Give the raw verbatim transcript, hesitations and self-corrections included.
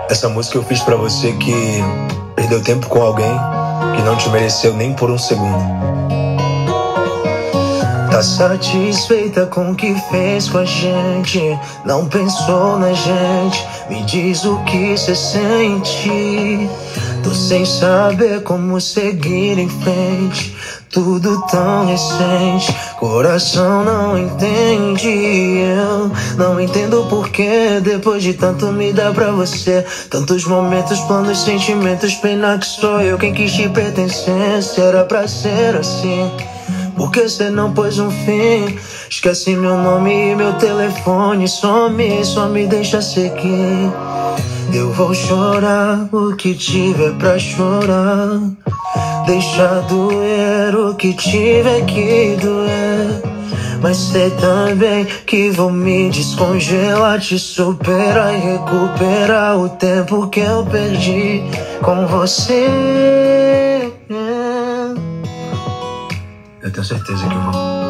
Essa música eu fiz pra você que perdeu tempo com alguém que não te mereceu nem por um segundo. Tá satisfeita com o que fez com a gente, não pensou na gente. Me diz o que cê sente. Tô sem saber como seguir em frente, tudo tão recente, coração não entende. Eu não entendo porquê, depois de tanto me dar pra você. Tantos momentos, planos, sentimentos, pena que sou eu quem quis te pertencer. Se era pra ser assim, por que cê não pôs um fim? Esquece meu nome e meu telefone, some, só me deixa seguir. Eu vou chorar o que tiver pra chorar, deixa doer o que tiver que doer. Mas sei também que vou me descongelar, te superar e recuperar o tempo que eu perdi com você. Eu tenho certeza que eu vou.